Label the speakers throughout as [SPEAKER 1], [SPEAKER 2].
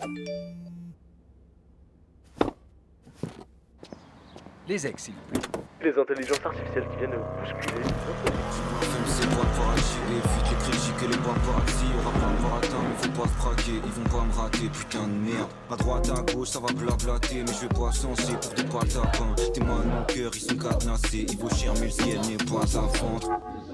[SPEAKER 1] Les ex, s'il vous plaît.
[SPEAKER 2] Les intelligences artificielles qui viennent bousculer notre vie.
[SPEAKER 3] Fume c'est pas pour agir, évite les critiques et les paparazzi. On va pas me baratin, mais faut pas se braquer. Ils vont pas me rater, putain de merde. À droite, à gauche, ça va blablater. Mais je vais pas censer pour des patapins. Tes mains, mon cœur, ils sont cadenassés. Il vaut cher, mais le ciel n'est pas à vendre.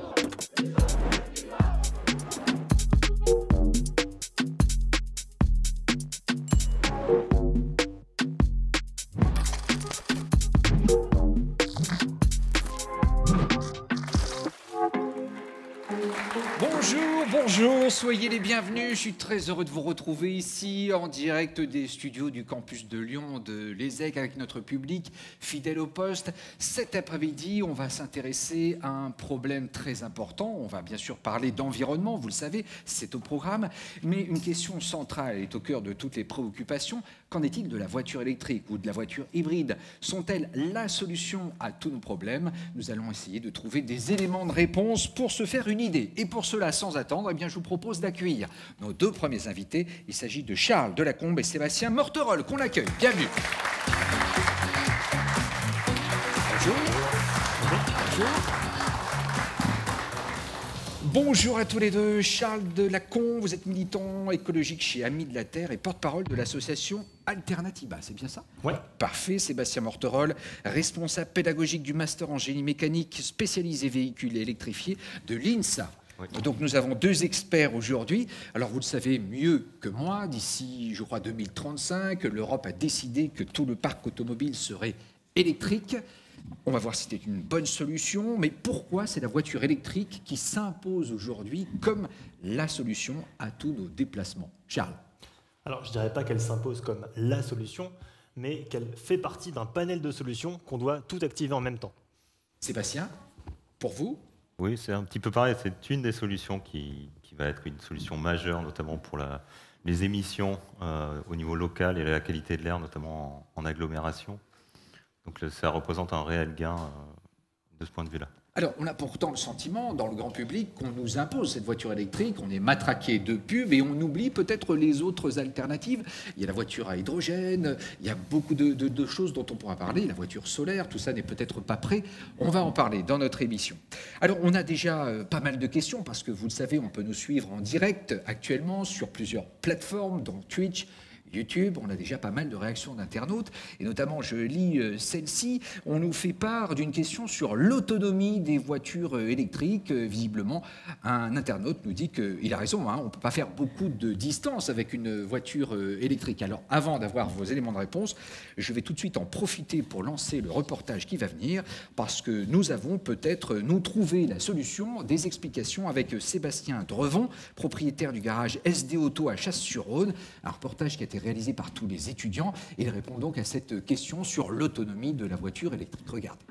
[SPEAKER 1] Bonjour, soyez les bienvenus. Je suis très heureux de vous retrouver ici en direct des studios du campus de Lyon de l'ESSEC avec notre public fidèle au poste. Cet après-midi, on va s'intéresser à un problème très important. On va bien sûr parler d'environnement, vous le savez, c'est au programme. Mais une question centrale est au cœur de toutes les préoccupations. Qu'en est-il de la voiture électrique ou de la voiture hybride? Sont-elles la solution à tous nos problèmes? Nous allons essayer de trouver des éléments de réponse pour se faire une idée. Et pour cela, sans attendre, eh bien, je vous propose d'accueillir nos deux premiers invités. Il s'agit de Charles Delacombe et Sébastien Morterol, qu'on accueille. Bienvenue. Bonjour. Bonjour. Bonjour à tous les deux. Charles Delacombe, vous êtes militant écologique chez Amis de la Terre et porte-parole de l'association Alternativa, c'est bien ça?
[SPEAKER 4] Oui.
[SPEAKER 1] Parfait. Sébastien Morterol, responsable pédagogique du master en génie mécanique spécialisé véhicules électrifiés de l'INSA. Oui. Donc nous avons deux experts aujourd'hui. Alors vous le savez mieux que moi, d'ici, je crois, 2035, l'Europe a décidé que tout le parc automobile serait électrique. On va voir si c'était une bonne solution, mais pourquoi c'est la voiture électrique qui s'impose aujourd'hui comme la solution à tous nos déplacements? Charles.
[SPEAKER 4] Alors, je ne dirais pas qu'elle s'impose comme la solution, mais qu'elle fait partie d'un panel de solutions qu'on doit tout activer en même temps.
[SPEAKER 1] Sébastien, pour vous?
[SPEAKER 5] Oui, c'est un petit peu pareil. C'est une des solutions qui va être une solution majeure, notamment pour les émissions au niveau local et la qualité de l'air, notamment en agglomération. Donc ça représente un réel gain de ce point de vue-là.
[SPEAKER 1] Alors, on a pourtant le sentiment, dans le grand public, qu'on nous impose cette voiture électrique, on est matraqué de pubs et on oublie peut-être les autres alternatives. Il y a la voiture à hydrogène, il y a beaucoup de choses dont on pourra parler, la voiture solaire, tout ça n'est peut-être pas prêt. On va en parler dans notre émission. Alors, on a déjà pas mal de questions, parce que vous le savez, on peut nous suivre en direct actuellement sur plusieurs plateformes, dont Twitch, YouTube. On a déjà pas mal de réactions d'internautes, et notamment, je lis celle-ci, on nous fait part d'une question sur l'autonomie des voitures électriques. Visiblement, un internaute nous dit qu'il a raison, hein, on ne peut pas faire beaucoup de distance avec une voiture électrique. Alors, avant d'avoir vos éléments de réponse, je vais tout de suite en profiter pour lancer le reportage qui va venir, parce que nous avons peut-être, nous, trouvé la solution, des explications avec Sébastien Drevon, propriétaire du garage SD Auto à Chasse-sur-Rhône, un reportage qui a été réalisé par tous les étudiants. Et il répond donc à cette question sur l'autonomie de la voiture électrique. Regardez.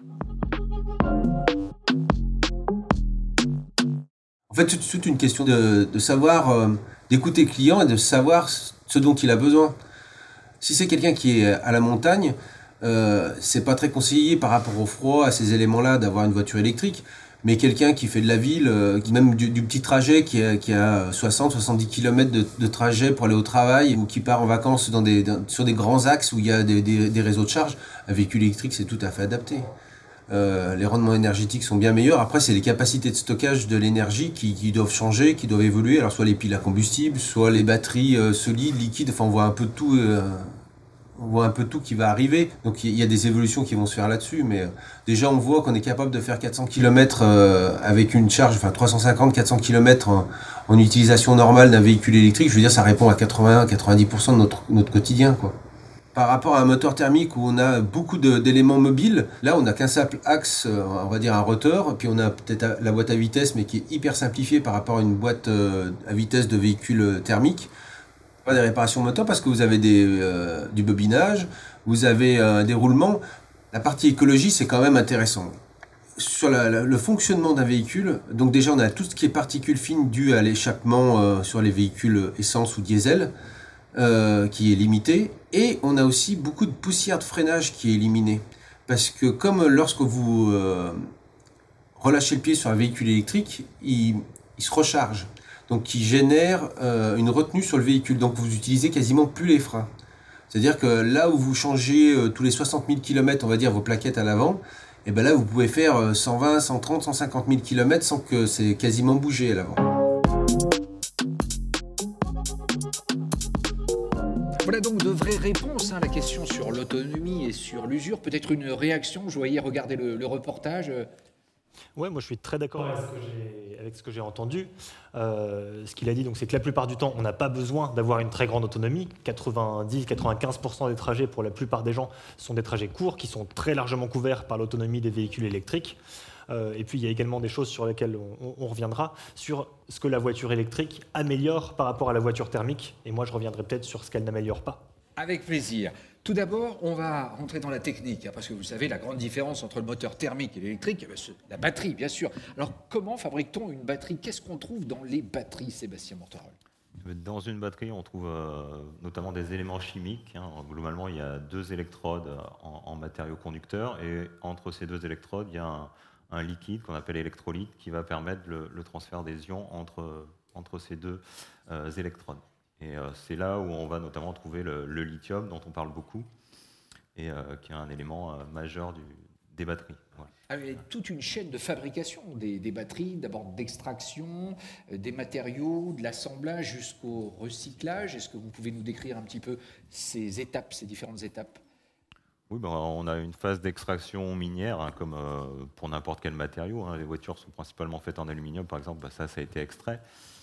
[SPEAKER 6] En fait, c'est toute une question de savoir, d'écouter le client et de savoir ce dont il a besoin. Si c'est quelqu'un qui est à la montagne, c'est pas très conseillé par rapport au froid, à ces éléments-là, d'avoir une voiture électrique. Mais quelqu'un qui fait de la ville, même du petit trajet, qui a 60-70 km de trajet pour aller au travail, ou qui part en vacances sur des grands axes où il y a des réseaux de charge, un véhicule électrique, c'est tout à fait adapté. Les rendements énergétiques sont bien meilleurs. Après, c'est les capacités de stockage de l'énergie qui doivent changer, qui doivent évoluer. Alors, soit les piles à combustible, soit les batteries solides, liquides, enfin, on voit un peu de tout. On voit un peu tout qui va arriver, donc il y a des évolutions qui vont se faire là-dessus, mais déjà on voit qu'on est capable de faire 400 km avec une charge, enfin 350-400 km en utilisation normale d'un véhicule électrique. Je veux dire, ça répond à 80-90% de notre quotidien, quoi. Par rapport à un moteur thermique où on a beaucoup d'éléments mobiles, là on n'a qu'un simple axe, on va dire un rotor, puis on a peut-être la boîte à vitesse, mais qui est hyper simplifiée par rapport à une boîte à vitesse de véhicule thermique. Pas des réparations moteur parce que vous avez du bobinage, vous avez des roulements. La partie écologie, c'est quand même intéressant. Sur le fonctionnement d'un véhicule, donc déjà on a tout ce qui est particules fines dues à l'échappement sur les véhicules essence ou diesel, qui est limité. Et on a aussi beaucoup de poussière de freinage qui est éliminée. Parce que comme lorsque vous relâchez le pied sur un véhicule électrique, il se recharge. donc qui génère une retenue sur le véhicule. Donc vous utilisez quasiment plus les freins. C'est-à-dire que là où vous changez tous les 60 000 km, on va dire, vos plaquettes à l'avant, et ben là vous pouvez faire 120, 130, 150 000 km sans que c'est quasiment bougé à l'avant.
[SPEAKER 1] Voilà donc de vraies réponses à la question sur l'autonomie et sur l'usure. Peut-être une réaction, je voyais regarder le reportage.
[SPEAKER 4] Ouais, moi je suis très d'accord avec ce que j'ai entendu. Ce qu'il a dit, c'est que la plupart du temps, on n'a pas besoin d'avoir une très grande autonomie. 90-95% des trajets, pour la plupart des gens, sont des trajets courts qui sont très largement couverts par l'autonomie des véhicules électriques. Et puis il y a également des choses sur lesquelles on reviendra, sur ce que la voiture électrique améliore par rapport à la voiture thermique. Et moi je reviendrai peut-être sur ce qu'elle n'améliore pas.
[SPEAKER 1] Avec plaisir. Tout d'abord, on va rentrer dans la technique, parce que vous savez, la grande différence entre le moteur thermique et l'électrique, c'est la batterie, bien sûr. Alors, comment fabrique-t-on une batterie? Qu'est-ce qu'on trouve dans les batteries, Sébastien Morterol?
[SPEAKER 5] Dans une batterie, on trouve notamment des éléments chimiques. Globalement, il y a 2 électrodes en matériaux conducteurs, et entre ces 2 électrodes, il y a un liquide qu'on appelle électrolyte qui va permettre le transfert des ions entre ces 2 électrodes. Et c'est là où on va notamment trouver le lithium, dont on parle beaucoup, et qui est un élément majeur des batteries. Voilà.
[SPEAKER 1] Il y a toute une chaîne de fabrication des batteries, d'abord d'extraction, des matériaux, de l'assemblage jusqu'au recyclage. Est-ce que vous pouvez nous décrire un petit peu ces étapes, ces différentes étapes?
[SPEAKER 5] Oui, on a une phase d'extraction minière, comme pour n'importe quel matériau. Les voitures sont principalement faites en aluminium, par exemple, ça a été extrait.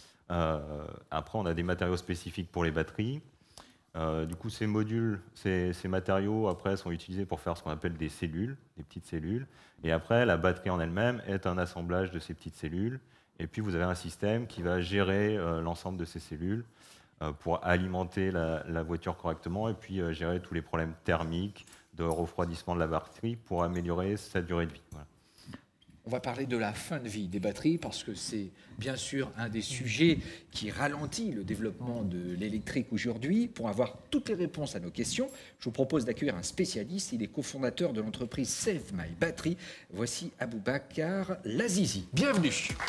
[SPEAKER 5] Après, on a des matériaux spécifiques pour les batteries. Du coup, ces modules, ces matériaux, après, sont utilisés pour faire ce qu'on appelle des cellules, des petites cellules. Et après, la batterie en elle-même est un assemblage de ces petites cellules. Et puis, vous avez un système qui va gérer l'ensemble de ces cellules pour alimenter la voiture correctement et puis gérer tous les problèmes thermiques, de refroidissement de la batterie pour améliorer sa durée de vie. Voilà.
[SPEAKER 1] On va parler de la fin de vie des batteries parce que c'est bien sûr un des sujets qui ralentit le développement de l'électrique aujourd'hui. Pour avoir toutes les réponses à nos questions, je vous propose d'accueillir un spécialiste. Il est cofondateur de l'entreprise Save My Battery. Voici Aboubacar Lazizi. Bienvenue.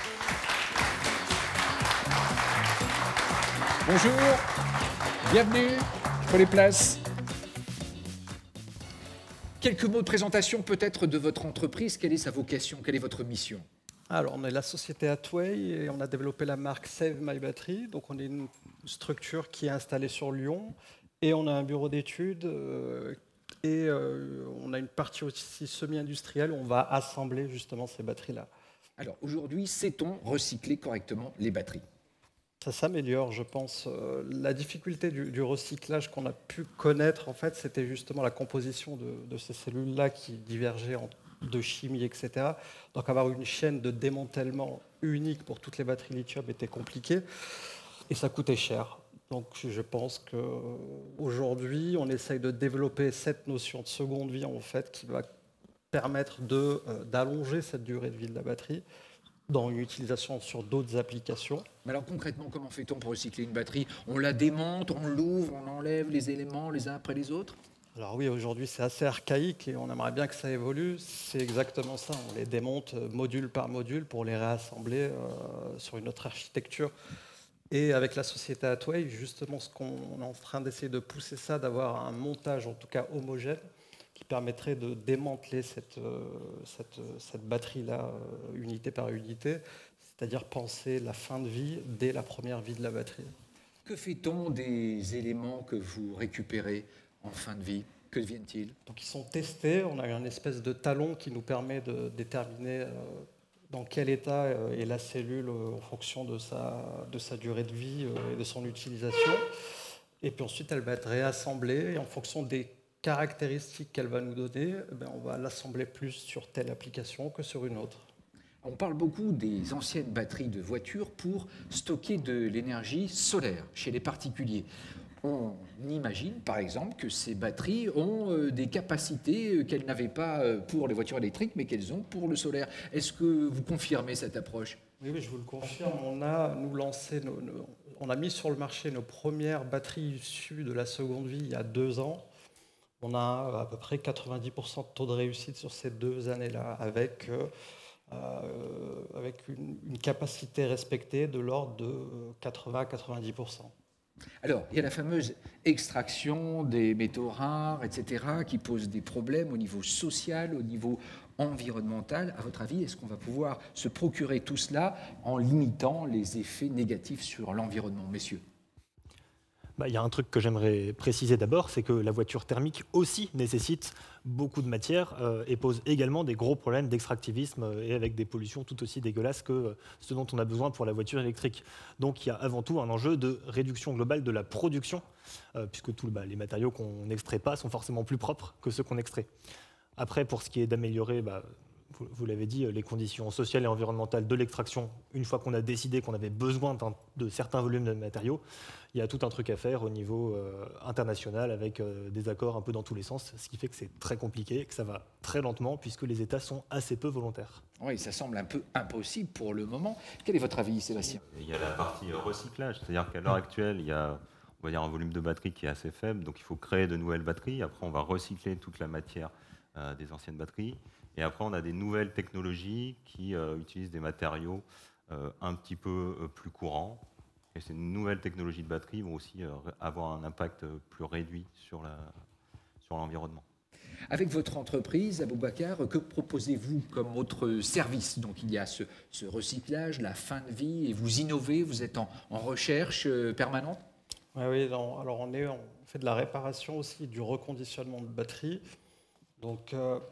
[SPEAKER 1] Bonjour, bienvenue, prenez place. Quelques mots de présentation peut-être de votre entreprise. Quelle est sa vocation? Quelle est votre mission?
[SPEAKER 7] Alors, on est la société Atway et on a développé la marque Save My Battery. Donc, on est une structure qui est installée sur Lyon et on a un bureau d'études et on a une partie aussi semi-industrielle où on va assembler justement ces batteries-là.
[SPEAKER 1] Alors, aujourd'hui, sait-on recycler correctement les batteries?
[SPEAKER 7] Ça s'améliore, je pense. La difficulté du recyclage qu'on a pu connaître, en fait, c'était justement la composition de ces cellules-là qui divergeaient de chimie, etc. Donc avoir une chaîne de démantèlement unique pour toutes les batteries lithium était compliqué et ça coûtait cher. Donc je pense qu'aujourd'hui, on essaye de développer cette notion de seconde vie, en fait, qui va permettre d'allonger cette durée de vie de la batterie dans une utilisation sur d'autres applications.
[SPEAKER 1] Mais alors concrètement, comment fait-on pour recycler une batterie? On la démonte, on l'ouvre, on enlève les éléments les uns après les autres?
[SPEAKER 7] Alors oui, aujourd'hui c'est assez archaïque et on aimerait bien que ça évolue. C'est exactement ça, on les démonte module par module pour les réassembler sur une autre architecture. Et avec la société Atway, justement, ce qu'on est en train d'essayer de pousser ça, d'avoir un montage en tout cas homogène, qui permettrait de démanteler cette batterie-là, unité par unité, c'est-à-dire penser la fin de vie dès la première vie de la batterie.
[SPEAKER 1] Que fait-on des éléments que vous récupérez en fin de vie? Que deviennent-ils?
[SPEAKER 7] Donc ils sont testés, on a une espèce de talon qui nous permet de déterminer dans quel état est la cellule en fonction de sa durée de vie et de son utilisation. Et puis ensuite, elle va être réassemblée et en fonction des caractéristiques qu'elle va nous donner, on va l'assembler plus sur telle application que sur une autre.
[SPEAKER 1] On parle beaucoup des anciennes batteries de voitures pour stocker de l'énergie solaire chez les particuliers. On imagine par exemple que ces batteries ont des capacités qu'elles n'avaient pas pour les voitures électriques, mais qu'elles ont pour le solaire. Est-ce que vous confirmez cette approche?
[SPEAKER 7] Oui, je vous le confirme. On a mis sur le marché nos premières batteries issues de la seconde vie il y a 2 ans. On a à peu près 90% de taux de réussite sur ces 2 années-là, avec avec une capacité respectée de l'ordre de 80-90%.
[SPEAKER 1] Alors, il y a la fameuse extraction des métaux rares, etc., qui pose des problèmes au niveau social, au niveau environnemental. À votre avis, est-ce qu'on va pouvoir se procurer tout cela en limitant les effets négatifs sur l'environnement, messieurs?
[SPEAKER 4] Il y a un truc que j'aimerais préciser d'abord, c'est que la voiture thermique aussi nécessite beaucoup de matière et pose également des gros problèmes d'extractivisme et avec des pollutions tout aussi dégueulasses que ce dont on a besoin pour la voiture électrique. Donc il y a avant tout un enjeu de réduction globale de la production, puisque les matériaux qu'on n'extrait pas sont forcément plus propres que ceux qu'on extrait. Après, pour ce qui est d'améliorer, vous l'avez dit, les conditions sociales et environnementales de l'extraction, une fois qu'on a décidé qu'on avait besoin de certains volumes de matériaux, il y a tout un truc à faire au niveau international avec des accords un peu dans tous les sens, ce qui fait que c'est très compliqué, que ça va très lentement puisque les États sont assez peu volontaires.
[SPEAKER 1] Oui, ça semble un peu impossible pour le moment. Quel est votre avis, Sébastien?
[SPEAKER 5] Il y a la partie recyclage, c'est-à-dire qu'à l'heure actuelle, il y a on va dire, un volume de batterie qui est assez faible, donc il faut créer de nouvelles batteries. Après, on va recycler toute la matière des anciennes batteries. Et après, on a des nouvelles technologies qui utilisent des matériaux un petit peu plus courants. Et ces nouvelles technologies de batterie vont aussi avoir un impact plus réduit sur l'environnement.
[SPEAKER 1] Avec votre entreprise, Aboubacar, que proposez-vous comme autre service? Donc il y a ce recyclage, la fin de vie, et vous innovez, vous êtes en recherche permanente?
[SPEAKER 7] Oui, alors on fait de la réparation aussi, du reconditionnement de batteries. Donc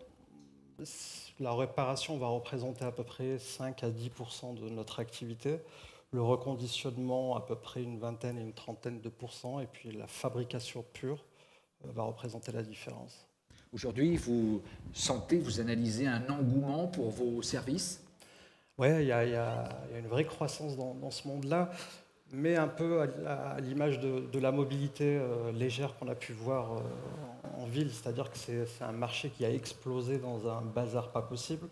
[SPEAKER 7] la réparation va représenter à peu près 5 à 10% de notre activité. Le reconditionnement, à peu près une vingtaine et une trentaine de pourcents. Et puis la fabrication pure va représenter la différence.
[SPEAKER 1] Aujourd'hui, vous analysez un engouement pour vos services?
[SPEAKER 7] Oui, il y a une vraie croissance dans ce monde-là, mais un peu à l'image de la mobilité légère qu'on a pu voir en ville, c'est-à-dire que c'est un marché qui a explosé dans un bazar pas possible.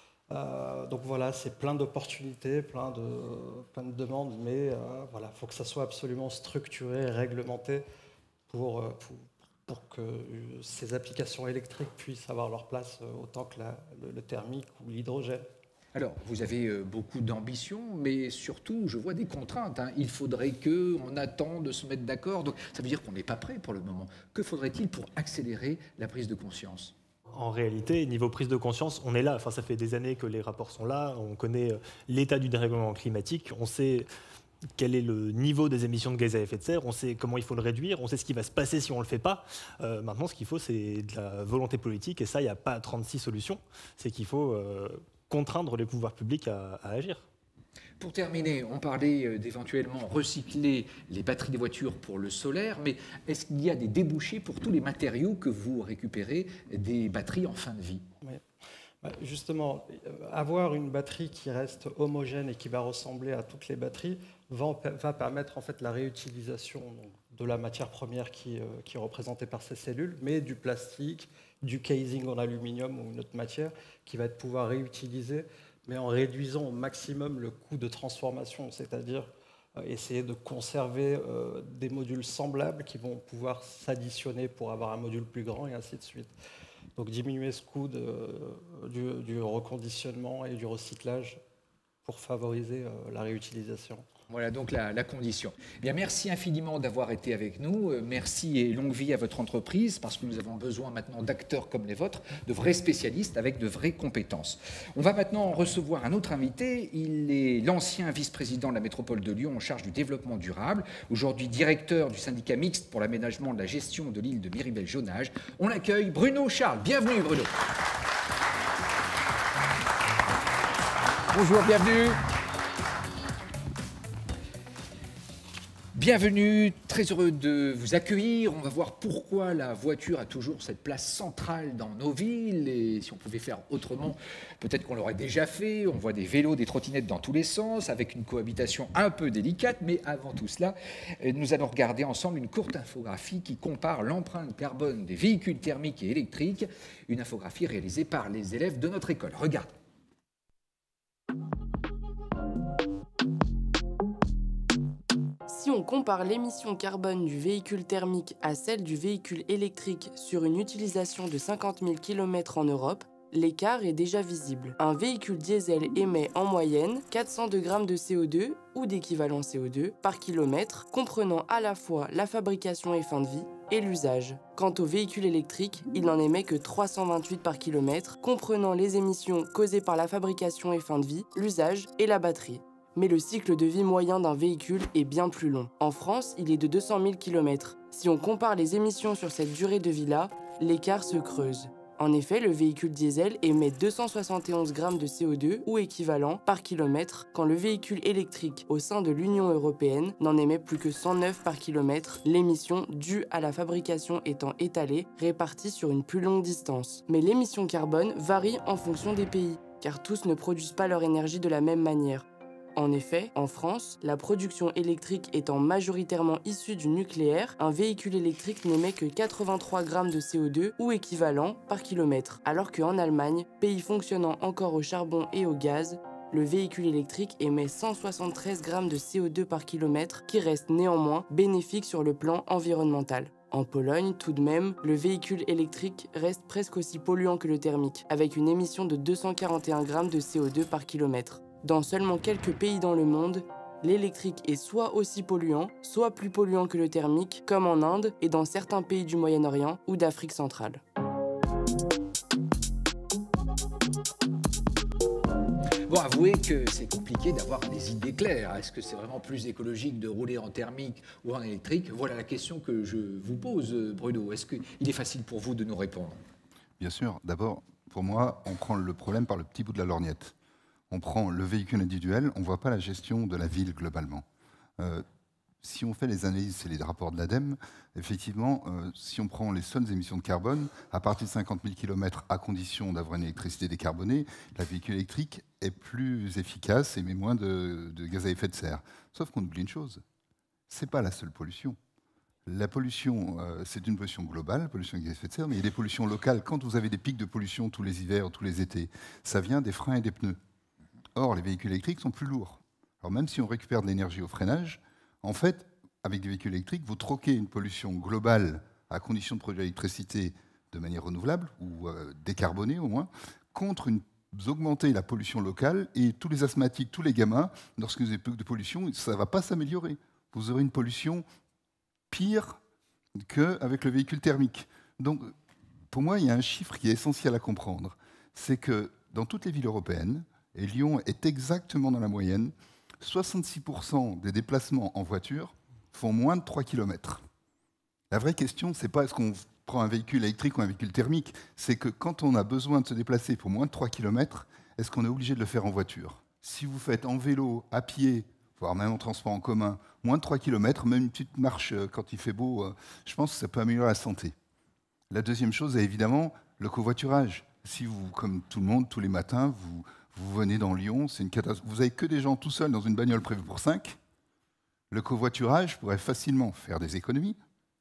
[SPEAKER 7] Donc voilà, c'est plein d'opportunités, plein de demandes, mais voilà, il faut que ça soit absolument structuré, réglementé pour que ces applications électriques puissent avoir leur place autant que le thermique ou l'hydrogène.
[SPEAKER 1] Alors, vous avez beaucoup d'ambition, mais surtout, je vois des contraintes. Il faudrait qu'on attende de se mettre d'accord. Donc, ça veut dire qu'on n'est pas prêt pour le moment. Que faudrait-il pour accélérer la prise de conscience?
[SPEAKER 4] En réalité, niveau prise de conscience, on est là. Enfin, ça fait des années que les rapports sont là. On connaît l'état du dérèglement climatique. On sait quel est le niveau des émissions de gaz à effet de serre, on sait comment il faut le réduire, on sait ce qui va se passer si on ne le fait pas. Maintenant, ce qu'il faut, c'est de la volonté politique, et ça, il n'y a pas 36 solutions. C'est qu'il faut contraindre les pouvoirs publics à agir.
[SPEAKER 1] Pour terminer, on parlait d'éventuellement recycler les batteries des voitures pour le solaire, mais est-ce qu'il y a des débouchés pour tous les matériaux que vous récupérez des batteries en fin de vie?
[SPEAKER 7] Oui. Justement, avoir une batterie qui reste homogène et qui va ressembler à toutes les batteries va permettre en fait la réutilisation de la matière première qui est représentée par ces cellules, mais du plastique, du casing en aluminium ou une autre matière qui va être pouvoir réutiliser, mais en réduisant au maximum le coût de transformation, c'est-à-dire essayer de conserver des modules semblables qui vont pouvoir s'additionner pour avoir un module plus grand et ainsi de suite. Donc diminuer ce coût du reconditionnement et du recyclage pour favoriser la réutilisation.
[SPEAKER 1] Voilà donc la condition. Bien, merci infiniment d'avoir été avec nous. Merci et longue vie à votre entreprise, parce que nous avons besoin maintenant d'acteurs comme les vôtres, de vrais spécialistes avec de vraies compétences. On va maintenant recevoir un autre invité. Il est l'ancien vice-président de la métropole de Lyon en charge du développement durable, aujourd'hui directeur du syndicat mixte pour l'aménagement de la gestion de l'île de Miribel-Jonage. On accueille Bruno Charles. Bienvenue Bruno. Bonjour, bienvenue. Bienvenue, très heureux de vous accueillir. On va voir pourquoi la voiture a toujours cette place centrale dans nos villes. Et si on pouvait faire autrement, peut-être qu'on l'aurait déjà fait. On voit des vélos, des trottinettes dans tous les sens, avec une cohabitation un peu délicate. Mais avant tout cela, nous allons regarder ensemble une courte infographie qui compare l'empreinte carbone des véhicules thermiques et électriques. Une infographie réalisée par les élèves de notre école. Regarde.
[SPEAKER 8] Si on compare l'émission carbone du véhicule thermique à celle du véhicule électrique sur une utilisation de 50 000 km en Europe, l'écart est déjà visible. Un véhicule diesel émet en moyenne 402 grammes de CO2 ou d'équivalent CO2 par kilomètre, comprenant à la fois la fabrication et fin de vie et l'usage. Quant au véhicule électrique, il n'en émet que 328 par kilomètre, comprenant les émissions causées par la fabrication et fin de vie, l'usage et la batterie. Mais le cycle de vie moyen d'un véhicule est bien plus long. En France, il est de 200 000 km. Si on compare les émissions sur cette durée de vie-là, l'écart se creuse. En effet, le véhicule diesel émet 271 grammes de CO2 ou équivalent par kilomètre, quand le véhicule électrique au sein de l'Union européenne n'en émet plus que 109 par kilomètre, l'émission due à la fabrication étant étalée, répartie sur une plus longue distance. Mais l'émission carbone varie en fonction des pays, car tous ne produisent pas leur énergie de la même manière. En effet, en France, la production électrique étant majoritairement issue du nucléaire, un véhicule électrique n'émet que 83 grammes de CO2 ou équivalent par kilomètre, alors qu'en Allemagne, pays fonctionnant encore au charbon et au gaz, le véhicule électrique émet 173 grammes de CO2 par kilomètre, qui reste néanmoins bénéfique sur le plan environnemental. En Pologne, tout de même, le véhicule électrique reste presque aussi polluant que le thermique, avec une émission de 241 grammes de CO2 par kilomètre. Dans seulement quelques pays dans le monde, l'électrique est soit aussi polluant, soit plus polluant que le thermique, comme en Inde et dans certains pays du Moyen-Orient ou d'Afrique centrale.
[SPEAKER 1] Bon, avouez que c'est compliqué d'avoir des idées claires. Est-ce que c'est vraiment plus écologique de rouler en thermique ou en électrique? Voilà la question que je vous pose, Bruno. Est-ce qu'il est facile pour vous de nous répondre?
[SPEAKER 9] Bien sûr. D'abord, pour moi, on prend le problème par le petit bout de la lorgnette. On prend le véhicule individuel, on ne voit pas la gestion de la ville globalement. Si on fait les analyses, c'est les rapports de l'ADEME, effectivement, si on prend les seules émissions de carbone, à partir de 50 000 km, à condition d'avoir une électricité décarbonée, la véhicule électrique est plus efficace et émet moins de gaz à effet de serre. Sauf qu'on oublie une chose, ce n'est pas la seule pollution. La pollution, c'est une pollution globale, pollution avec gaz à effet de serre, mais il y a des pollutions locales. Quand vous avez des pics de pollution tous les hivers, tous les étés, ça vient des freins et des pneus. Or, les véhicules électriques sont plus lourds. Alors même si on récupère de l'énergie au freinage, en fait, avec des véhicules électriques, vous troquez une pollution globale à condition de produire l'électricité de manière renouvelable, ou décarbonée au moins, contre vous augmentez la pollution locale, et tous les asthmatiques, tous les gamins, lorsque vous avez peu de pollution, ça ne va pas s'améliorer. Vous aurez une pollution pire qu'avec le véhicule thermique. Donc, pour moi, il y a un chiffre qui est essentiel à comprendre. C'est que dans toutes les villes européennes, et Lyon est exactement dans la moyenne, 66% des déplacements en voiture font moins de 3 km. La vraie question, ce n'est pas est-ce qu'on prend un véhicule électrique ou un véhicule thermique, c'est que quand on a besoin de se déplacer pour moins de 3 km, est-ce qu'on est obligé de le faire en voiture? Si vous faites en vélo, à pied, voire même en transport en commun, moins de 3 km, même une petite marche quand il fait beau, je pense que ça peut améliorer la santé. La deuxième chose est évidemment le covoiturage. Si vous, comme tout le monde, tous les matins, vous venez dans Lyon, c'est une catastrophe. Vous n'avez que des gens tout seuls dans une bagnole prévue pour 5. Le covoiturage pourrait facilement faire des économies,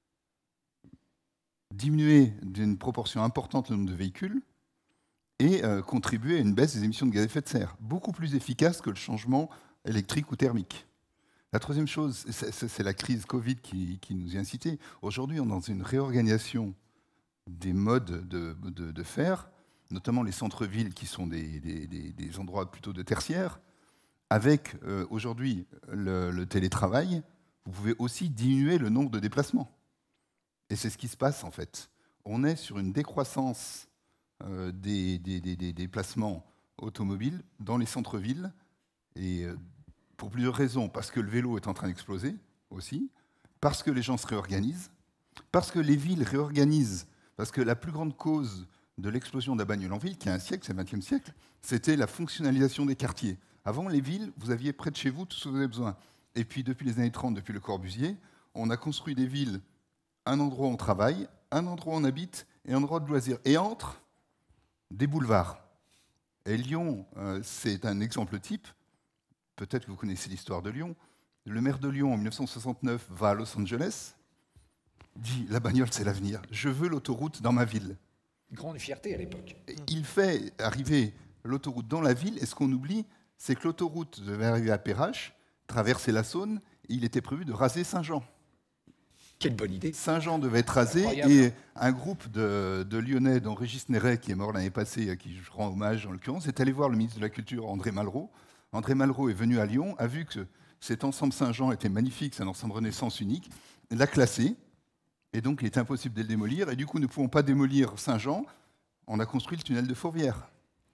[SPEAKER 9] diminuer d'une proportion importante le nombre de véhicules et contribuer à une baisse des émissions de gaz à effet de serre, beaucoup plus efficace que le changement électrique ou thermique. La troisième chose, c'est la crise Covid qui nous y a incité. Aujourd'hui, on est dans une réorganisation des modes de faire, notamment les centres-villes qui sont des endroits plutôt de tertiaire. Avec aujourd'hui le télétravail, vous pouvez aussi diminuer le nombre de déplacements. Et c'est ce qui se passe en fait. On est sur une décroissance des déplacements automobiles dans les centres-villes, et pour plusieurs raisons. Parce que le vélo est en train d'exploser aussi, parce que les gens se réorganisent, parce que les villes réorganisent, parce que la plus grande cause de l'explosion de la bagnole en ville, qui a un siècle, c'est le XXe siècle, c'était la fonctionnalisation des quartiers. Avant, les villes, vous aviez près de chez vous tout ce que vous avez besoin. Et puis, depuis les années 30, depuis Le Corbusier, on a construit des villes, un endroit où on travaille, un endroit où on habite, et un endroit de loisirs. Et entre, des boulevards. Et Lyon, c'est un exemple type. Peut-être que vous connaissez l'histoire de Lyon. Le maire de Lyon, en 1969, va à Los Angeles, dit « La bagnole, c'est l'avenir. Je veux l'autoroute dans ma ville. »
[SPEAKER 1] Grande fierté à l'époque.
[SPEAKER 9] Il fait arriver l'autoroute dans la ville, et ce qu'on oublie, c'est que l'autoroute devait arriver à Perrache, traverser la Saône, et il était prévu de raser Saint-Jean.
[SPEAKER 1] Quelle bonne idée.
[SPEAKER 9] Saint-Jean devait être rasé
[SPEAKER 1] Incroyable.
[SPEAKER 9] et un groupe de Lyonnais, dont Régis Néret, qui est mort l'année passée, à qui je rends hommage en l'occurrence, est allé voir le ministre de la Culture, André Malraux. André Malraux est venu à Lyon, a vu que cet ensemble Saint-Jean était magnifique, c'est un ensemble Renaissance unique, l'a classé, et donc il était impossible de le démolir, et du coup, ne pouvons pas démolir Saint-Jean, on a construit le tunnel de Fourvière.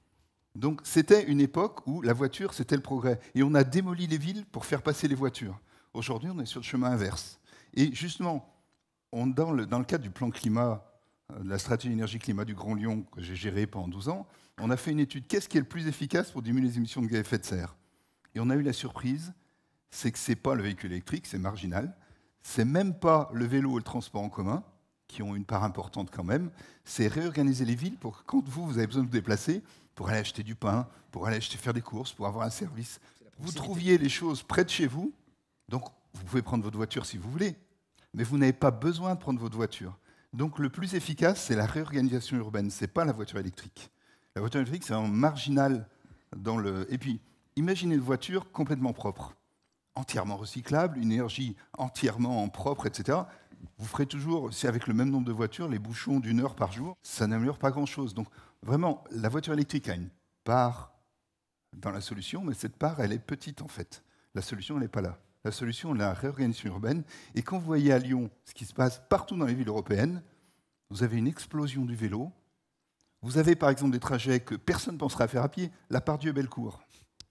[SPEAKER 9] Donc c'était une époque où la voiture, c'était le progrès, et on a démoli les villes pour faire passer les voitures. Aujourd'hui, on est sur le chemin inverse. Et justement, dans le cadre du plan climat, de la stratégie énergie-climat du Grand Lyon, que j'ai géré pendant 12 ans, on a fait une étude. Qu'est-ce qui est le plus efficace pour diminuer les émissions de gaz à effet de serre? Et on a eu la surprise, c'est que ce n'est pas le véhicule électrique, c'est marginal. C'est même pas le vélo et le transport en commun, qui ont une part importante quand même. C'est réorganiser les villes pour que quand vous avez besoin de vous déplacer, pour aller acheter du pain, pour aller faire des courses, pour avoir un service, vous trouviez les choses près de chez vous. Donc, vous pouvez prendre votre voiture si vous voulez, mais vous n'avez pas besoin de prendre votre voiture. Donc, le plus efficace, c'est la réorganisation urbaine, ce n'est pas la voiture électrique. La voiture électrique, c'est un marginal dans le... Et puis, imaginez une voiture complètement propre, entièrement recyclable, une énergie entièrement propre, etc. Vous ferez toujours, si avec le même nombre de voitures, les bouchons d'1 heure par jour, ça n'améliore pas grand-chose. Donc, vraiment, la voiture électrique a une part dans la solution, mais cette part, elle est petite, en fait. La solution, elle n'est pas là. La solution, c'est la réorganisation urbaine. Et quand vous voyez à Lyon ce qui se passe partout dans les villes européennes, vous avez une explosion du vélo. Vous avez par exemple des trajets que personne ne pensera à faire à pied. La Pardieu-Bellecour,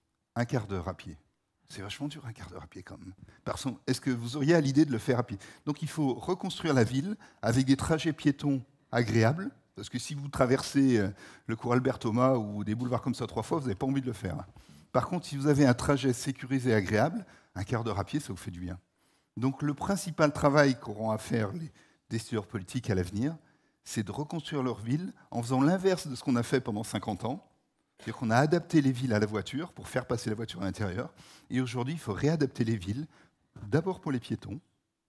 [SPEAKER 9] 1/4 d'heure à pied. C'est vachement dur, 1/4 d'heure à pied quand même. Est-ce que vous auriez à l'idée de le faire à pied? Donc il faut reconstruire la ville avec des trajets piétons agréables. Parce que si vous traversez le cours Albert Thomas ou des boulevards comme ça 3 fois, vous n'avez pas envie de le faire. Par contre, si vous avez un trajet sécurisé et agréable, 1/4 d'heure à pied, ça vous fait du bien. Donc le principal travail qu'auront à faire les décideurs politiques à l'avenir, c'est de reconstruire leur ville en faisant l'inverse de ce qu'on a fait pendant 50 ans. C'est-à-dire qu'on a adapté les villes à la voiture pour faire passer la voiture à l'intérieur. Et aujourd'hui, il faut réadapter les villes, d'abord pour les piétons,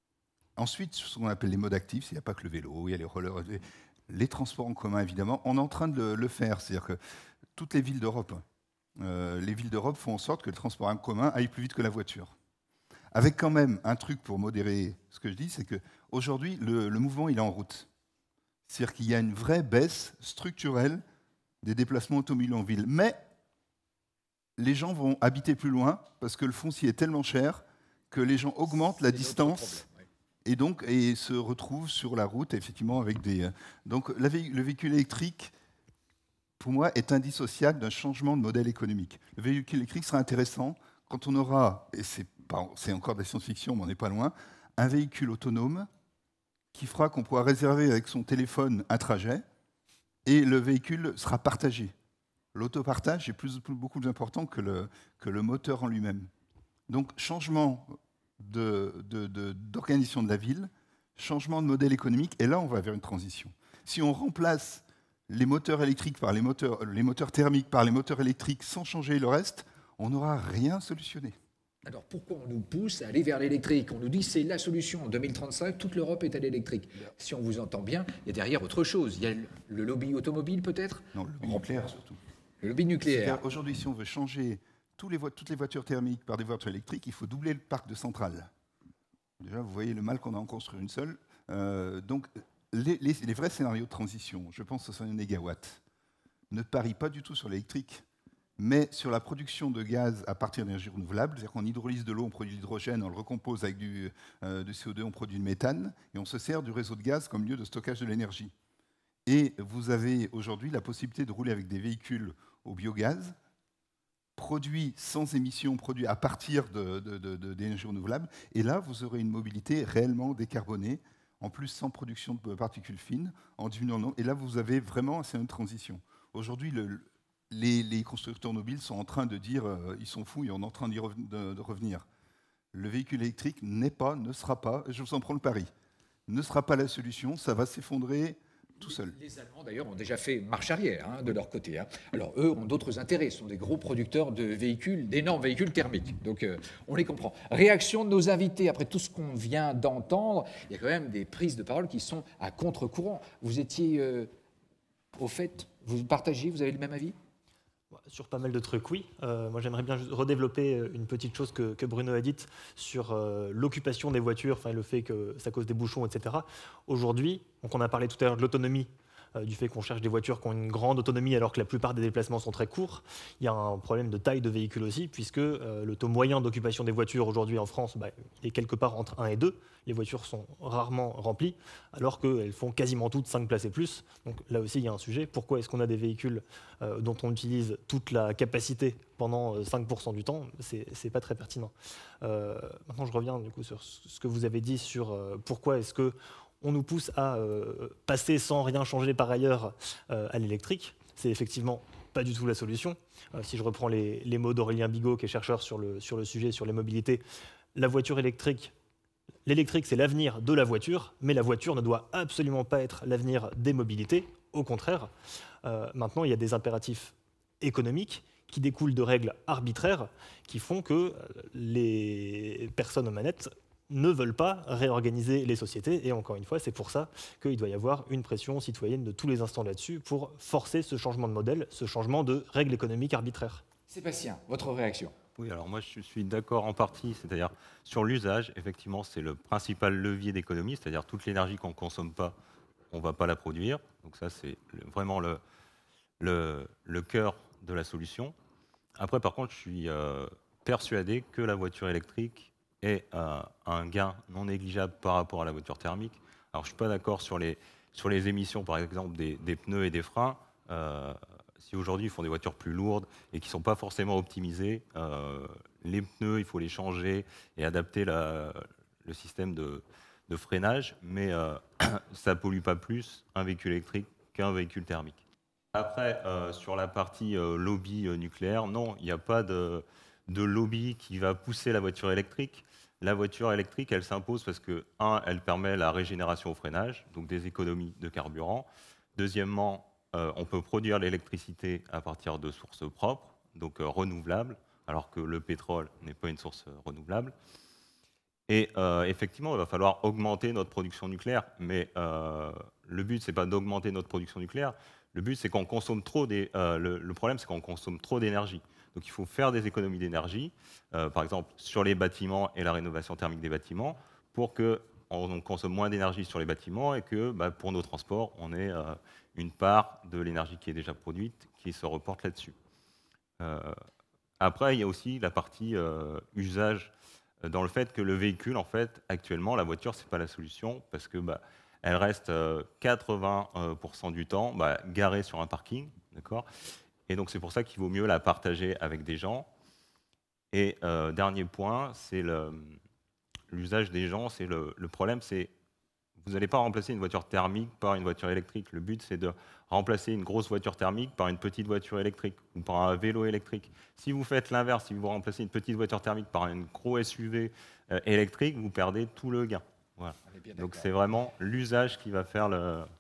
[SPEAKER 9] ensuite ce qu'on appelle les modes actifs, il n'y a pas que le vélo, il y a les rollers, les transports en commun évidemment. On est en train de le faire, c'est-à-dire que toutes les villes d'Europe, les villes d'Europe font en sorte que le transport en commun aille plus vite que la voiture. Avec quand même un truc pour modérer ce que je dis, c'est qu'aujourd'hui, le mouvement il est en route. C'est-à-dire qu'il y a une vraie baisse structurelle des déplacements automobiles en ville. Mais les gens vont habiter plus loin parce que le foncier est tellement cher que les gens augmentent la distance et se retrouvent sur la route, effectivement, avec des... Donc le véhicule électrique, pour moi, est indissociable d'un changement de modèle économique. Le véhicule électrique sera intéressant quand on aura, et c'est encore de la science-fiction, mais on n'est pas loin, un véhicule autonome qui fera qu'on pourra réserver avec son téléphone un trajet et le véhicule sera partagé. L'autopartage est beaucoup plus important que le moteur en lui-même. Donc, changement d'organisation de la ville, changement de modèle économique, et là, on va vers une transition. Si on remplace les moteurs électriques par les moteurs thermiques par les moteurs électriques sans changer le reste, on n'aura rien solutionné.
[SPEAKER 1] Alors pourquoi on nous pousse à aller vers l'électrique? On nous dit c'est la solution. En 2035, toute l'Europe est à l'électrique. Si on vous entend bien, il y a derrière autre chose. Il y a le lobby automobile peut-être?
[SPEAKER 9] Non, le lobby nucléaire surtout.
[SPEAKER 1] Le lobby nucléaire.
[SPEAKER 9] Aujourd'hui, si on veut changer toutes les voitures thermiques par des voitures électriques, il faut doubler le parc de centrales. Déjà, vous voyez le mal qu'on a en construire une seule. Donc, les vrais scénarios de transition, je pense que ce sont les mégawatts, ne parient pas du tout sur l'électrique, mais sur la production de gaz à partir d'énergie renouvelable. C'est-à-dire qu'on hydrolyse de l'eau, on produit de l'hydrogène, on le recompose avec du CO2, on produit du méthane, et on se sert du réseau de gaz comme lieu de stockage de l'énergie. Et vous avez aujourd'hui la possibilité de rouler avec des véhicules au biogaz, produits sans émissions, produits à partir d'énergie renouvelable. Et là, vous aurez une mobilité réellement décarbonée, en plus sans production de particules fines, en diminuant. Et là, vous avez vraiment une transition. Aujourd'hui, les constructeurs automobiles sont en train de dire ils sont fous et on est en train de revenir. Le véhicule électrique ne sera pas, je vous en prends le pari, ne sera pas la solution, ça va s'effondrer tout seul.
[SPEAKER 1] Les Allemands, d'ailleurs, ont déjà fait marche arrière de leur côté. Alors, eux ont d'autres intérêts. Ce sont des gros producteurs de véhicules, d'énormes véhicules thermiques. Donc, on les comprend. Réaction de nos invités, après tout ce qu'on vient d'entendre, il y a quand même des prises de parole qui sont à contre-courant. Vous étiez au fait, vous partagez, vous avez le même avis?
[SPEAKER 4] Sur pas mal de trucs, oui. Moi, j'aimerais bien juste redévelopper une petite chose que Bruno a dite sur l'occupation des voitures, enfin le fait que ça cause des bouchons, etc. Aujourd'hui, donc on a parlé tout à l'heure de l'autonomie, du fait qu'on cherche des voitures qui ont une grande autonomie alors que la plupart des déplacements sont très courts. Il y a un problème de taille de véhicule aussi, puisque le taux moyen d'occupation des voitures aujourd'hui en France est quelque part entre 1 et 2. Les voitures sont rarement remplies, alors qu'elles font quasiment toutes 5 places et plus. Donc là aussi, il y a un sujet. Pourquoi est-ce qu'on a des véhicules dont on utilise toute la capacité pendant 5% du temps? C'est pas très pertinent. Maintenant, je reviens du coup sur ce que vous avez dit sur pourquoi est-ce que on nous pousse à passer sans rien changer par ailleurs à l'électrique. C'est effectivement pas du tout la solution. Si je reprends les mots d'Aurélien Bigot, qui est chercheur sur le sujet, sur les mobilités, la voiture électrique, l'électrique c'est l'avenir de la voiture, mais la voiture ne doit absolument pas être l'avenir des mobilités. Au contraire, maintenant il y a des impératifs économiques qui découlent de règles arbitraires qui font que les personnes aux manettes ne veulent pas réorganiser les sociétés. Et encore une fois, c'est pour ça qu'il doit y avoir une pression citoyenne de tous les instants là-dessus pour forcer ce changement de modèle, ce changement de règles économiques arbitraires.
[SPEAKER 1] Sébastien, votre réaction?
[SPEAKER 5] Oui, alors moi je suis d'accord en partie, c'est-à-dire sur l'usage, effectivement c'est le principal levier d'économie, c'est-à-dire toute l'énergie qu'on ne consomme pas, on ne va pas la produire. Donc ça c'est vraiment le cœur de la solution. Après par contre je suis persuadé que la voiture électrique est un gain non négligeable par rapport à la voiture thermique. Alors je ne suis pas d'accord sur les émissions par exemple des pneus et des freins. Si aujourd'hui ils font des voitures plus lourdes et qui ne sont pas forcément optimisées, les pneus, il faut les changer et adapter le système de freinage, mais ça ne pollue pas plus un véhicule électrique qu'un véhicule thermique. Après, sur la partie lobby nucléaire, non, il n'y a pas de lobby qui va pousser la voiture électrique. La voiture électrique, elle s'impose parce que, elle permet la régénération au freinage, donc des économies de carburant. Deuxièmement, on peut produire l'électricité à partir de sources propres, donc renouvelables, alors que le pétrole n'est pas une source renouvelable. Et effectivement, il va falloir augmenter notre production nucléaire, mais le but, ce n'est pas d'augmenter notre production nucléaire, le but, c'est qu'on consomme trop le problème, c'est qu'on consomme trop d'énergie. Donc il faut faire des économies d'énergie, par exemple sur les bâtiments et la rénovation thermique des bâtiments, pour qu'on consomme moins d'énergie sur les bâtiments et que pour nos transports, on ait une part de l'énergie qui est déjà produite qui se reporte là-dessus. Après, il y a aussi la partie usage, dans le fait que le véhicule, en fait, actuellement, la voiture, ce n'est pas la solution, parce que elle reste 80% du temps garée sur un parking, d'accord ? Et donc c'est pour ça qu'il vaut mieux la partager avec des gens. Et dernier point, c'est l'usage des gens. C'est le problème, c'est vous n'allez pas remplacer une voiture thermique par une voiture électrique. Le but, c'est de remplacer une grosse voiture thermique par une petite voiture électrique ou par un vélo électrique. Si vous faites l'inverse, si vous remplacez une petite voiture thermique par une gros SUV électrique, vous perdez tout le gain. Voilà. Donc c'est vraiment l'usage qui va faire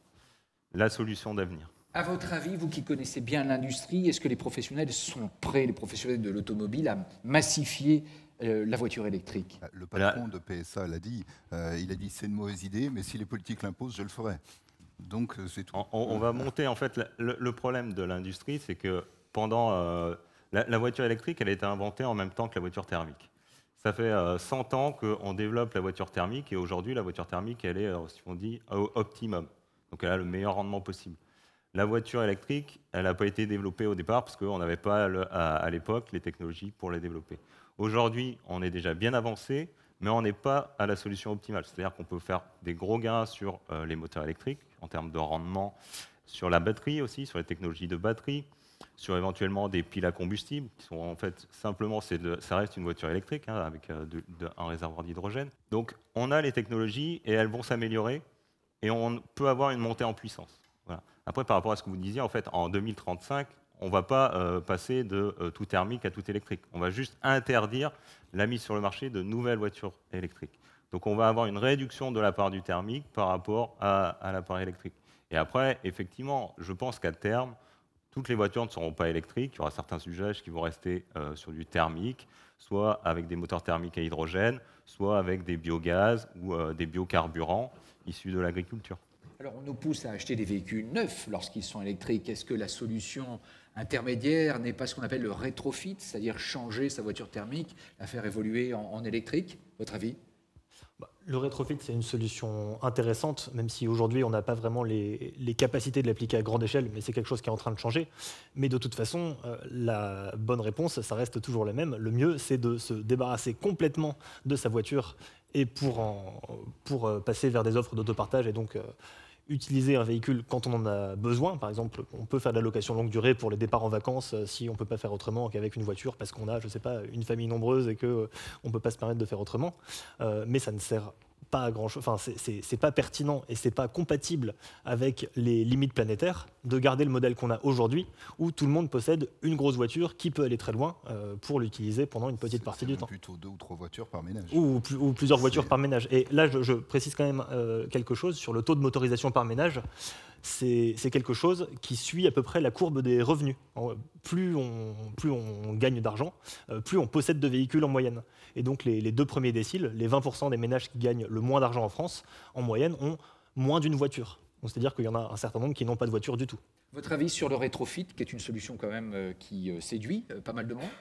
[SPEAKER 5] la solution d'avenir.
[SPEAKER 1] À votre avis, vous qui connaissez bien l'industrie, est-ce que les professionnels sont prêts, les professionnels de l'automobile, à massifier la voiture électrique?
[SPEAKER 9] Le patron de PSA l'a dit, il a dit c'est une mauvaise idée, mais si les politiques l'imposent, je le ferai. Donc c'est tout.
[SPEAKER 5] On va monter, en fait, le problème de l'industrie, c'est que pendant la voiture électrique, elle a été inventée en même temps que la voiture thermique. Ça fait 100 ans qu'on développe la voiture thermique et aujourd'hui, la voiture thermique, elle est, si on dit, au optimum. Donc elle a le meilleur rendement possible. La voiture électrique, elle n'a pas été développée au départ parce qu'on n'avait pas à l'époque les technologies pour les développer. Aujourd'hui, on est déjà bien avancé, mais on n'est pas à la solution optimale. C'est-à-dire qu'on peut faire des gros gains sur les moteurs électriques en termes de rendement, sur la batterie aussi, sur les technologies de batterie, sur éventuellement des piles à combustible, qui sont en fait simplement, ça reste une voiture électrique avec un réservoir d'hydrogène. Donc on a les technologies et elles vont s'améliorer et on peut avoir une montée en puissance. Voilà. Après, par rapport à ce que vous disiez, en fait, en 2035, on ne va pas passer de tout thermique à tout électrique. On va juste interdire la mise sur le marché de nouvelles voitures électriques. Donc on va avoir une réduction de la part du thermique par rapport à la part électrique. Et après, effectivement, je pense qu'à terme, toutes les voitures ne seront pas électriques. Il y aura certains usages qui vont rester sur du thermique, soit avec des moteurs thermiques à hydrogène, soit avec des biogaz ou des biocarburants issus de l'agriculture.
[SPEAKER 1] Alors on nous pousse à acheter des véhicules neufs lorsqu'ils sont électriques. Est-ce que la solution intermédiaire n'est pas ce qu'on appelle le rétrofit, c'est-à-dire changer sa voiture thermique, la faire évoluer en électrique? Votre avis?
[SPEAKER 4] Le rétrofit, c'est une solution intéressante, même si aujourd'hui, on n'a pas vraiment les capacités de l'appliquer à grande échelle, mais c'est quelque chose qui est en train de changer. Mais de toute façon, la bonne réponse, ça reste toujours la même. Le mieux, c'est de se débarrasser complètement de sa voiture et pour passer vers des offres d'autopartage et donc utiliser un véhicule quand on en a besoin. Par exemple, on peut faire de la location longue durée pour les départs en vacances si on ne peut pas faire autrement qu'avec une voiture parce qu'on a, je sais pas, une famille nombreuse et qu'on ne peut pas se permettre de faire autrement. Mais ça ne sert pas à grand-chose. Enfin, c'est pas pertinent et c'est pas compatible avec les limites planétaires de garder le modèle qu'on a aujourd'hui où tout le monde possède une grosse voiture qui peut aller très loin pour l'utiliser pendant une petite partie du temps.
[SPEAKER 9] Plutôt 2 ou 3 voitures par ménage.
[SPEAKER 4] Ou plusieurs voitures par ménage. Et là, je précise quand même quelque chose sur le taux de motorisation par ménage. C'est quelque chose qui suit à peu près la courbe des revenus. Plus on gagne d'argent, plus on possède de véhicules en moyenne. Et donc les 2 premiers déciles, les 20% des ménages qui gagnent le moins d'argent en France, en moyenne, ont moins d'une voiture. C'est-à-dire qu'il y en a un certain nombre qui n'ont pas de voiture du tout.
[SPEAKER 1] Votre avis sur le rétrofit, qui est une solution quand même qui séduit pas mal de monde?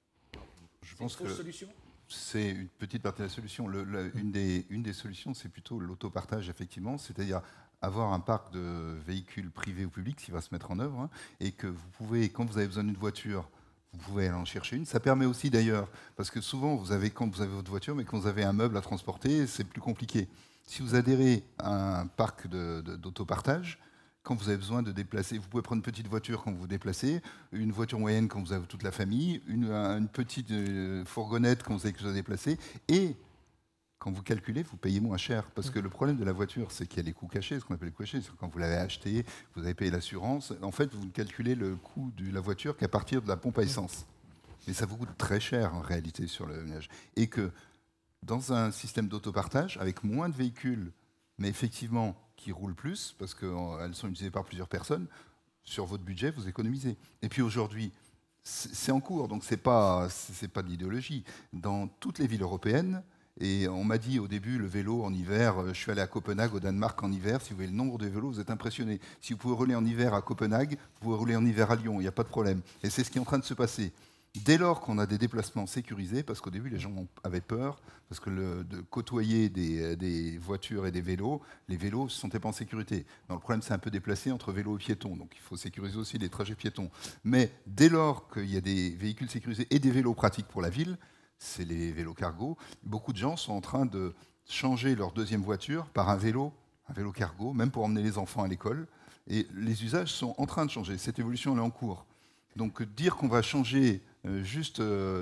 [SPEAKER 9] Je pense que
[SPEAKER 1] solution
[SPEAKER 9] c'est une petite partie de la solution. Une des solutions, c'est plutôt l'autopartage, effectivement, c'est-à-dire avoir un parc de véhicules privés ou publics qui va se mettre en œuvre, hein, et que vous pouvez, quand vous avez besoin d'une voiture, vous pouvez aller en chercher une. Ça permet aussi d'ailleurs, parce que souvent, quand vous avez votre voiture, mais quand vous avez un meuble à transporter, c'est plus compliqué. Si vous adhérez à un parc d'autopartage, quand vous avez besoin de déplacer, vous pouvez prendre une petite voiture quand vous vous déplacez, une voiture moyenne quand vous avez toute la famille, une petite fourgonnette quand vous avez besoin de déplacer, et quand vous calculez, vous payez moins cher. Parce que le problème de la voiture, c'est qu'il y a les coûts cachés, ce qu'on appelle les coûts cachés. C'est quand vous l'avez acheté, vous avez payé l'assurance. En fait, vous ne calculez le coût de la voiture qu'à partir de la pompe à essence. Mais ça vous coûte très cher, en réalité, sur le ménage. Et que dans un système d'autopartage, avec moins de véhicules, mais effectivement qui roulent plus, parce qu'elles sont utilisées par plusieurs personnes, sur votre budget, vous économisez. Et puis aujourd'hui, c'est en cours, donc c'est pas de l'idéologie. Dans toutes les villes européennes, et on m'a dit au début, le vélo en hiver, je suis allé à Copenhague, au Danemark en hiver, si vous voyez le nombre de vélos, vous êtes impressionné. Si vous pouvez rouler en hiver à Copenhague, vous pouvez rouler en hiver à Lyon, il n'y a pas de problème. Et c'est ce qui est en train de se passer. Dès lors qu'on a des déplacements sécurisés, parce qu'au début les gens avaient peur, parce que de côtoyer des voitures et des vélos, les vélos ne se sentaient pas en sécurité. Donc le problème c'est un peu déplacé entre vélos et piétons, donc il faut sécuriser aussi les trajets piétons. Mais dès lors qu'il y a des véhicules sécurisés et des vélos pratiques pour la ville, c'est les vélos cargo, beaucoup de gens sont en train de changer leur deuxième voiture par un vélo cargo, même pour emmener les enfants à l'école. Et les usages sont en train de changer, cette évolution elle est en cours. Donc dire qu'on va changer juste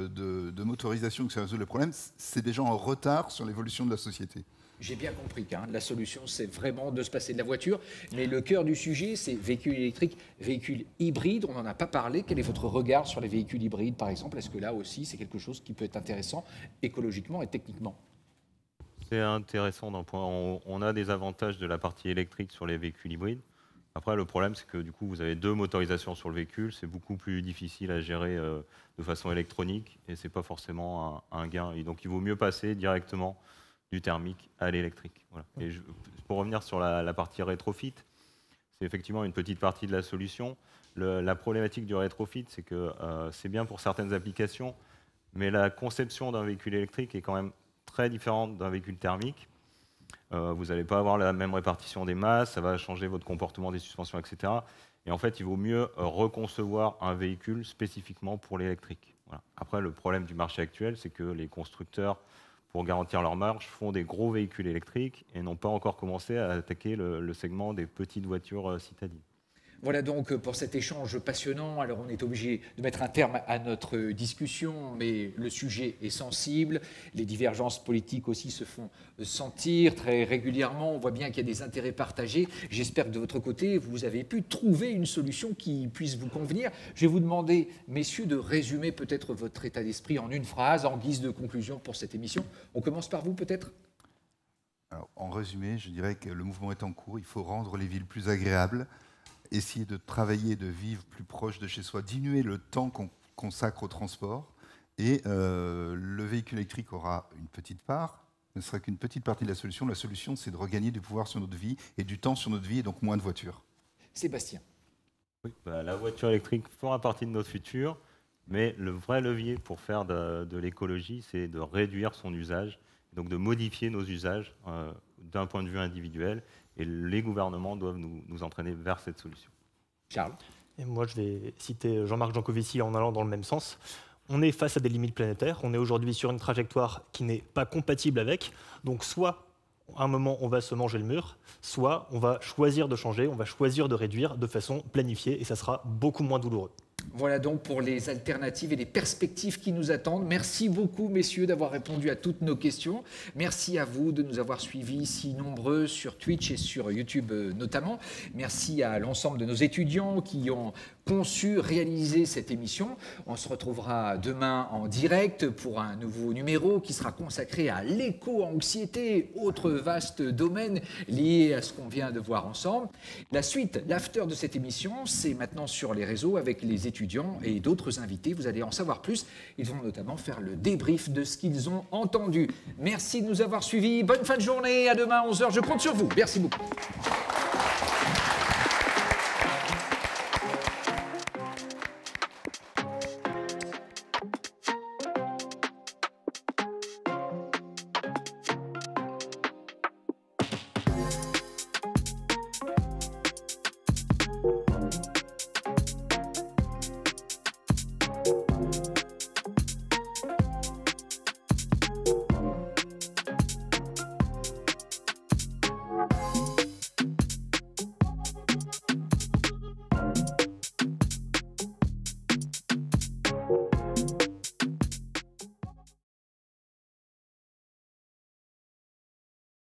[SPEAKER 9] de motorisation, que ça résout le problème, c'est déjà en retard sur l'évolution de la société.
[SPEAKER 1] J'ai bien compris que la solution, c'est vraiment de se passer de la voiture. Mais le cœur du sujet, c'est véhicules électriques, véhicules hybrides. On n'en a pas parlé. Quel est votre regard sur les véhicules hybrides, par exemple? Est-ce que là aussi, c'est quelque chose qui peut être intéressant écologiquement et techniquement?
[SPEAKER 5] C'est intéressant d'un point. On a des avantages de la partie électrique sur les véhicules hybrides. Après, le problème, c'est que du coup, vous avez 2 motorisations sur le véhicule. C'est beaucoup plus difficile à gérer de façon électronique et c'est pas forcément un gain. Et donc, il vaut mieux passer directement du thermique à l'électrique. Voilà. Et pour revenir sur la partie rétrofit, c'est effectivement une petite partie de la solution. La problématique du rétrofit, c'est que c'est bien pour certaines applications, mais la conception d'un véhicule électrique est quand même très différente d'un véhicule thermique. Vous n'allez pas avoir la même répartition des masses, ça va changer votre comportement des suspensions, etc. Et en fait, il vaut mieux reconcevoir un véhicule spécifiquement pour l'électrique. Voilà. Après, le problème du marché actuel, c'est que les constructeurs, pour garantir leur marge, font des gros véhicules électriques et n'ont pas encore commencé à attaquer le segment des petites voitures citadines.
[SPEAKER 1] Voilà donc pour cet échange passionnant. Alors on est obligé de mettre un terme à notre discussion, mais le sujet est sensible. Les divergences politiques aussi se font sentir très régulièrement. On voit bien qu'il y a des intérêts partagés. J'espère que de votre côté, vous avez pu trouver une solution qui puisse vous convenir. Je vais vous demander, messieurs, de résumer peut-être votre état d'esprit en une phrase, en guise de conclusion pour cette émission. On commence par vous peut-être ?
[SPEAKER 9] Alors, en résumé, je dirais que le mouvement est en cours. Il faut rendre les villes plus agréables, essayer de travailler, de vivre plus proche de chez soi, diminuer le temps qu'on consacre au transport. Et le véhicule électrique aura une petite part, ne serait qu'une petite partie de la solution. La solution, c'est de regagner du pouvoir sur notre vie et du temps sur notre vie, et donc moins de voitures.
[SPEAKER 1] Sébastien.
[SPEAKER 5] Oui, la voiture électrique fera partie de notre futur, mais le vrai levier pour faire de l'écologie, c'est de réduire son usage, donc de modifier nos usages d'un point de vue individuel, et les gouvernements doivent nous entraîner vers cette solution.
[SPEAKER 1] Charles.
[SPEAKER 4] Et moi, je vais citer Jean-Marc Jancovici en allant dans le même sens. On est face à des limites planétaires, on est aujourd'hui sur une trajectoire qui n'est pas compatible avec, donc soit à un moment on va se manger le mur, soit on va choisir de changer, on va choisir de réduire de façon planifiée, et ça sera beaucoup moins douloureux.
[SPEAKER 1] Voilà donc pour les alternatives et les perspectives qui nous attendent. Merci beaucoup, messieurs, d'avoir répondu à toutes nos questions. Merci à vous de nous avoir suivis si nombreux sur Twitch et sur YouTube notamment. Merci à l'ensemble de nos étudiants qui ont conçu, réalisé cette émission. On se retrouvera demain en direct pour un nouveau numéro qui sera consacré à l'éco-anxiété, autre vaste domaine lié à ce qu'on vient de voir ensemble. La suite, l'after de cette émission, c'est maintenant sur les réseaux avec les étudiants et d'autres invités. Vous allez en savoir plus. Ils vont notamment faire le débrief de ce qu'ils ont entendu. Merci de nous avoir suivis. Bonne fin de journée. À demain à 11h. Je compte sur vous. Merci beaucoup.